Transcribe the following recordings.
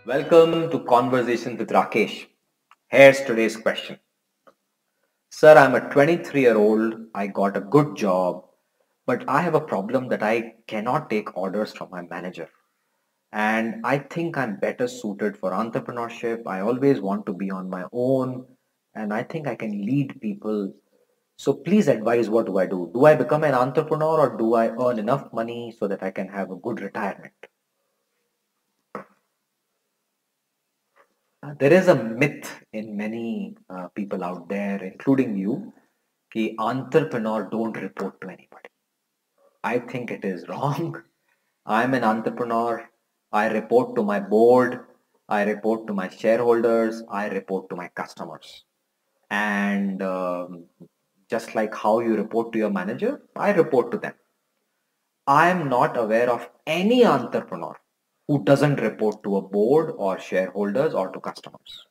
Welcome to Conversation with Rakesh. Here's today's question. Sir, I'm a 23-year-old. I got a good job, but I have a problem that I cannot take orders from my manager. And I think I'm better suited for entrepreneurship. I always want to be on my own, and I think I can lead people. So please advise, what do I do? Do I become an entrepreneur or do I earn enough money so that I can have a good retirement? There is a myth in many people out there, including you, that entrepreneur don't report to anybody. I think it is wrong. I'm an entrepreneur. I report to my board. I report to my shareholders. I report to my customers. And just like how you report to your manager, I report to them. I am not aware of any entrepreneur who doesn't report to a board or shareholders or to customers.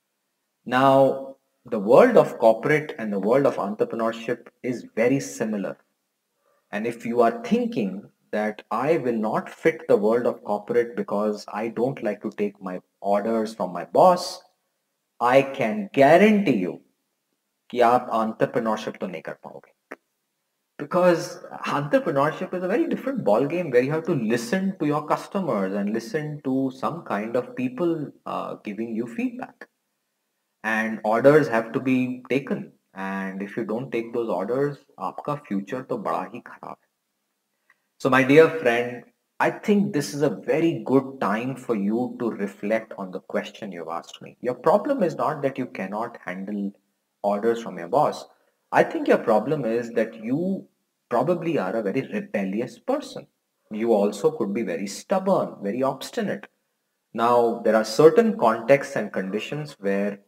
Now, the world of corporate and the world of entrepreneurship is very similar. And if you are thinking that I will not fit the world of corporate because I don't like to take my orders from my boss, I can guarantee you कि आप entrepreneurship तो नहीं कर पाओगे. Because entrepreneurship is a very different ball game where you have to listen to your customers and listen to some kind of people giving you feedback. And orders have to be taken. And if you don't take those orders, आपका future तो बड़ा ही खराब है. So my dear friend, I think this is a very good time for you to reflect on the question you've asked me. Your problem is not that you cannot handle orders from your boss. I think your problem is that you probably are a very rebellious person. You also could be very stubborn, very obstinate. Now, there are certain contexts and conditions where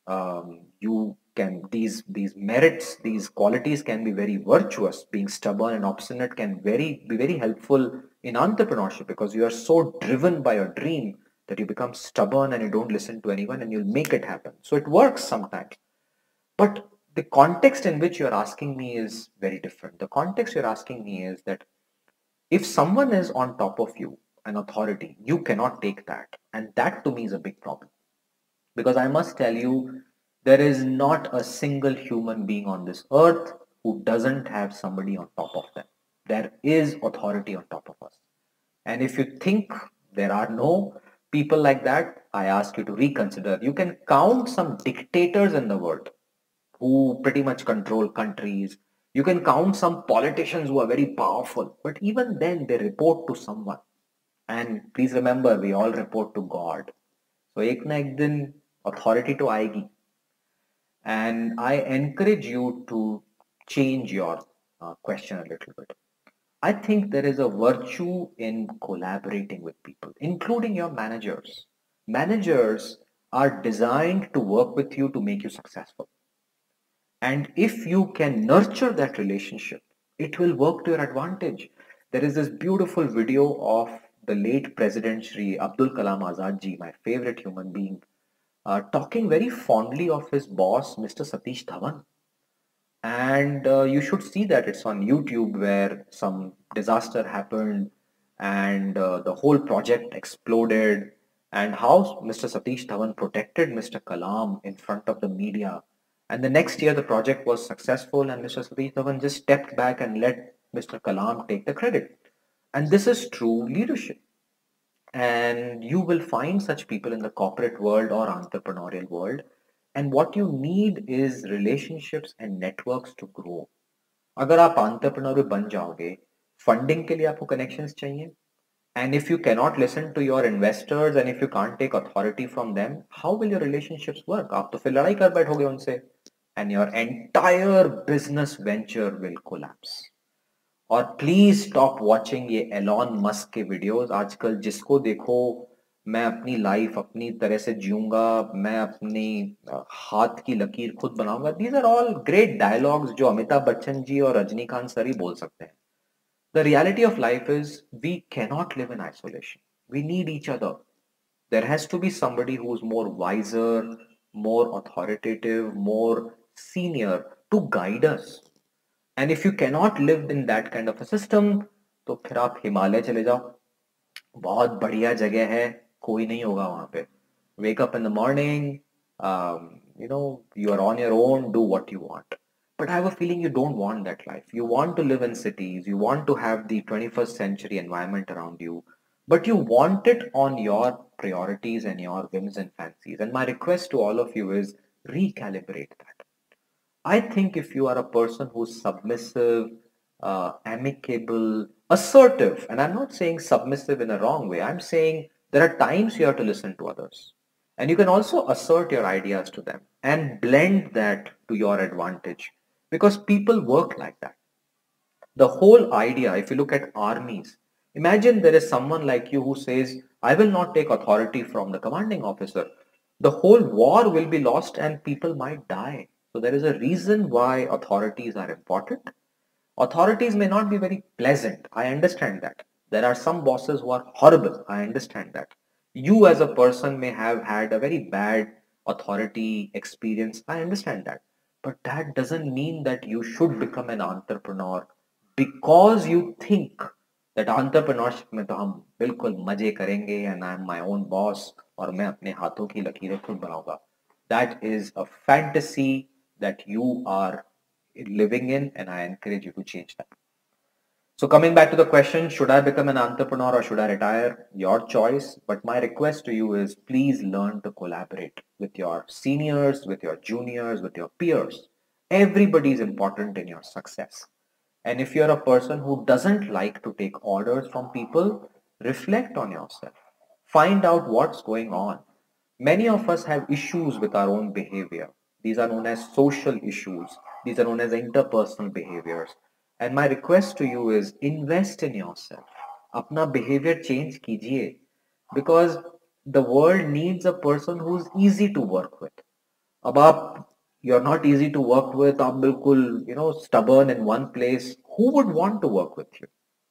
you can these merits, these qualities can be very virtuous. Being stubborn and obstinate can be very helpful in entrepreneurship because you are so driven by your dream that you become stubborn and you don't listen to anyone and you'll make it happen. So it works sometimes. But the context in which you're asking me is very different. The context you're asking me is that if someone is on top of you, an authority, you cannot take that. And that to me is a big problem. Because I must tell you, there is not a single human being on this earth who doesn't have somebody on top of them. There is authority on top of us. And if you think there are no people like that, I ask you to reconsider. You can count some dictators in the world who pretty much control countries. You can count some politicians who are very powerful, but even then they report to someone. And please remember, we all report to God. So एक ना एक दिन authority तो आएगी. And I encourage you to change your question a little bit. I think there is a virtue in collaborating with people, including your managers. Managers are designed to work with you to make you successful. And if you can nurture that relationship, it will work to your advantage. There is this beautiful video of the late President Shri Abdul Kalam Azad ji, my favorite human being, talking very fondly of his boss, Mr. Satish Dhawan. And you should see that it's on YouTube where some disaster happened and the whole project exploded, and how Mr. Satish Dhawan protected Mr. Kalam in front of the media. And the next year, the project was successful, and Mr. Satish Dhawan just stepped back and let Mr. Kalam take the credit. And this is true leadership. And you will find such people in the corporate world or entrepreneurial world. And what you need is relationships and networks to grow. अगर आप entrepreneur बन जाओगे, funding के लिए आपको connections चाहिए. And if you cannot listen to your investors and if you can't take authority from them, how will your relationships work? आप तो फिर लड़ाई कर बैठोगे उनसे. And your entire business venture will collapse. और प्लीज स्टॉप वॉचिंग ये Elon Musk के वीडियोस. आजकल जिसको देखो, मैं अपनी लाइफ अपनी तरह से जीऊंगा, मैं अपनी हाथ की लकीर खुद बनाऊंगा. These are all great dialogues जो अमिताभ बच्चन जी और रजनीकांत सर ही बोल सकते हैं. The reality of life is we cannot live in isolation. We need each other. There has to be somebody who's more wiser, more authoritative, more senior to guide us. And if you cannot live in that kind of a system, तो फिर आप हिमालय चले जाओ. बहुत बढ़िया जगह है. कोई नहीं होगा वहां पे. Wake up in the morning, you are on your own, do what you want. But I have a feeling you don't want that life. You want to live in cities, you want to have the 21st century environment around you, but you want it on your priorities and your whims and fancies. And my request to all of you is recalibrate that. I think if you are a person who's submissive, amicable, assertive, and I'm not saying submissive in a wrong way, I'm saying there are times you have to listen to others. And you can also assert your ideas to them and blend that to your advantage because people work like that. The whole idea, if you look at armies, imagine there is someone like you who says, I will not take authority from the commanding officer. The whole war will be lost and people might die. So there is a reason why authorities are important. Authorities may not be very pleasant. I understand that. There are some bosses who are horrible. I understand that. You as a person may have had a very bad authority experience. I understand that. But that doesn't mean that you should become an entrepreneur because you think that entrepreneurship में तो हम बिल्कुल मजे करेंगे and I'm my own boss और मैं अपने हाथों की लकीरें खुद बनाऊंगा. That is a fantasy that you are living in, and I encourage you to change that. So coming back to the question, should I become an entrepreneur or should I retire? Your choice. But my request to you is please learn to collaborate with your seniors, with your juniors, with your peers. Everybody is important in your success. And if you're a person who doesn't like to take orders from people, reflect on yourself. Find out what's going on. Many of us have issues with our own behavior. These are known as social issues. These are known as interpersonal behaviors. And my request to you is invest in yourself. Apna behavior change kijiye. Because the world needs a person who's easy to work with. अब आप you're not easy to work with, आप बिल्कुल stubborn in one place, who would want to work with you?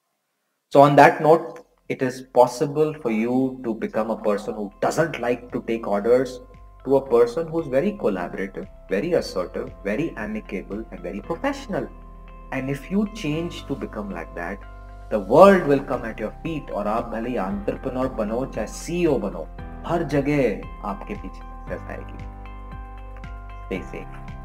So on that note, it is possible for you to become a person who doesn't like to take orders to a person who's very collaborative, very assertive, very amicable and very professional. And if you change to become like that, the world will come at your feet और आप भले ही entrepreneur बनो चाहे CEO बनो, हर जगह आपके पीछे success आएगी. Stay safe.